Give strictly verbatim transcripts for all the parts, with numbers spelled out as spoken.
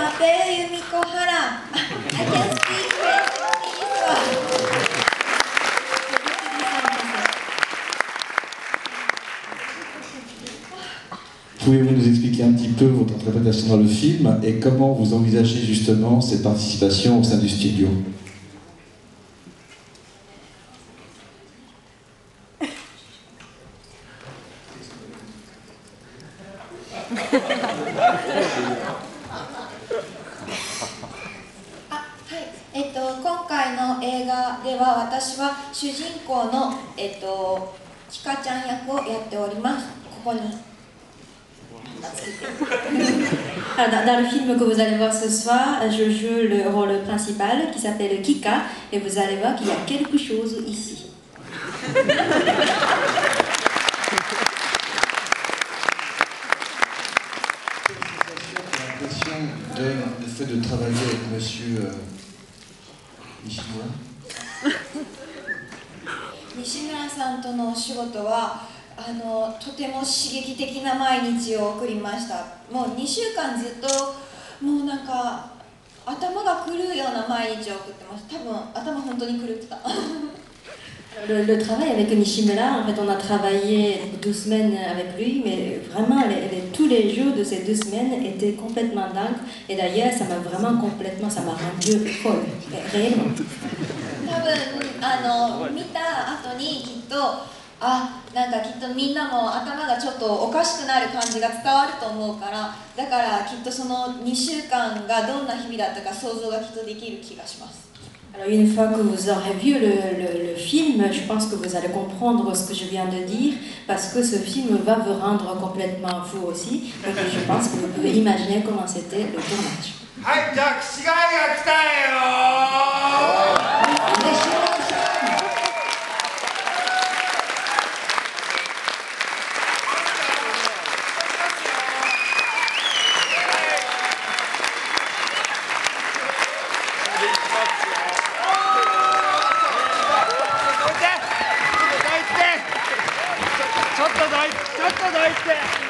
m'appelle Yumiko Hara. I can speak French, please. Pouvez-vous nous expliquer un petit peu votre interprétation dans le film et comment vous envisagez justement cette participation au sein du studio? あ、はい、えっと今回の映画では私は主人公のえっとキカちゃん役をやっております。ここに。 Alors, dans le film que vous allez voir ce soir, je joue le rôle principal qui s'appelle Kika et vous allez voir qu'il y a quelque chose ici. L'impression donne le fait de travailler avec Monsieur euh, Nishimura. 西村さんとのお仕事はあのとても刺激的な毎日を送りました。もうにしゅうかんずっともうなんか頭が狂うような毎日を送ってます。多分頭本当に狂ってた。 Le, le travail avec Nishimura, en fait, on a travaillé deux semaines avec lui, mais vraiment, les, les, tous les jours de ces deux semaines étaient complètement dingues. Et d'ailleurs, ça m'a vraiment complètement, ça m'a rendu folle, réellement. 多分あの見た後にきっとあ、なんかきっとみんなも頭がちょっとおかしくなる感じが伝わると思うから、だからきっとそのにしゅうかんがどんな日々だったか想像がきっとできる気がします。 Alors une fois que vous aurez vu le, le, le film, je pense que vous allez comprendre ce que je viens de dire, parce que ce film va vous rendre complètement fou aussi. Donc je pense que vous pouvez imaginer comment c'était le tournage. はい、じゃあ岸貝が来たよー。ちょっとどいて、ちょっとどいて。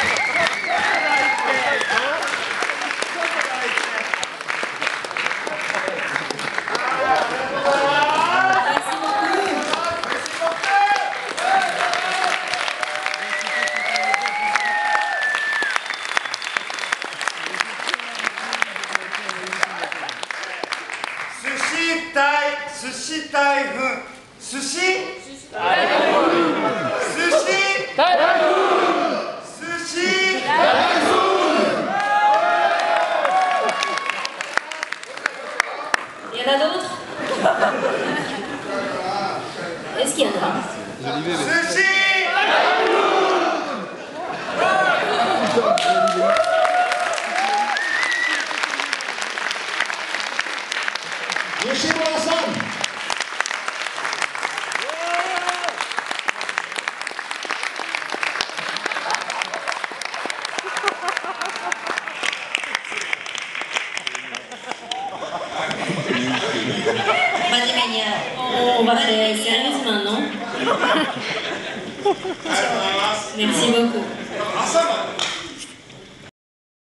寿司台、寿司台風、寿司台風、寿司台風、寿司台風。 Il y en a d'autres? Est-ce qu'il y en a? Sushi! Yoshimura-san! On va faire sérieusement, non? Merci beaucoup.